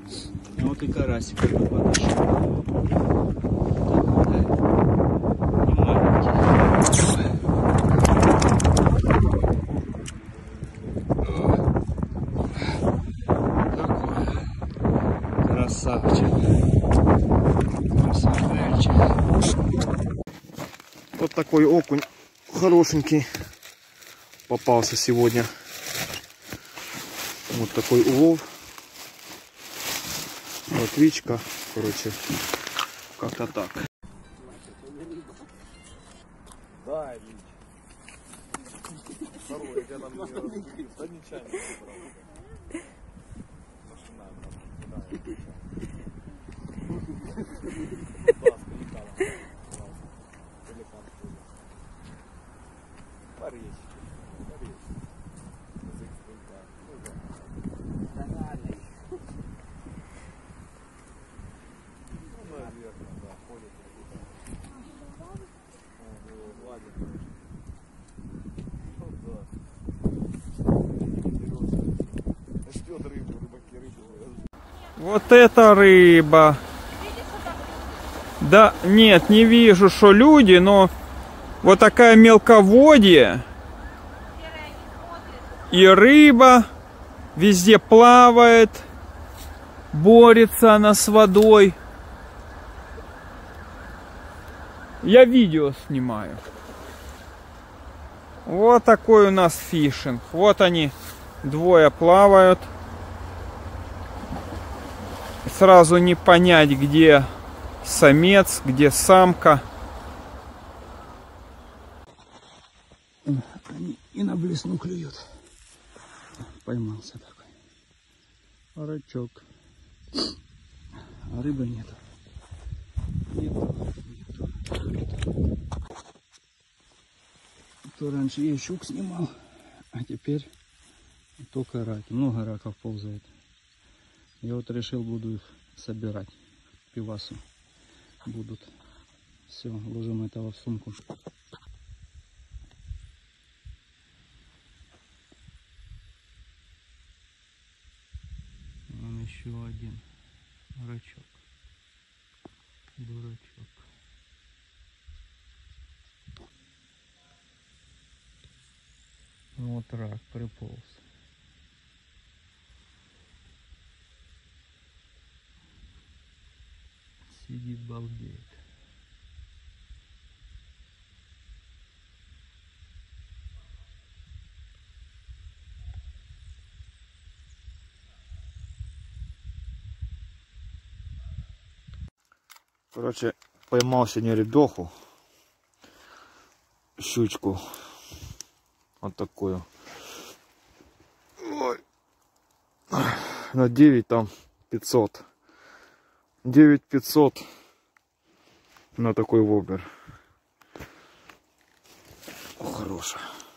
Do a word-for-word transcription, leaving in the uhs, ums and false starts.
Вот и карасик подошел. Красавчик. Красавчик. Вот такой окунь хорошенький попался сегодня. Вот такой улов. Вот Вичка, короче, как-то так. Да, второй, я там не разбил. Да нечаянно собрал. Вот это рыба. Да, нет, не вижу, что люди, но вот такая мелководье. И рыба везде плавает. Борется она с водой. Я видео снимаю. Вот такой у нас фишинг. Вот они, двое плавают. Сразу не понять, где самец, где самка. Они и на блесну клюют. Поймался такой. Рачок. А рыбы нет. Нету. Нету. То раньше я щук снимал, а теперь только раки. Много раков ползает. Я вот решил, буду их собирать. Пивасу будут. Все, ложим этого в сумку. Вон еще один рачок. Дурачок. Вот рак приполз. Сидит, балдеет. Короче, поймал сегодня ребеху, щучку, вот такую. Ой. На девять там пятьсот. девять пятьсот на такой воблер. Хорошая.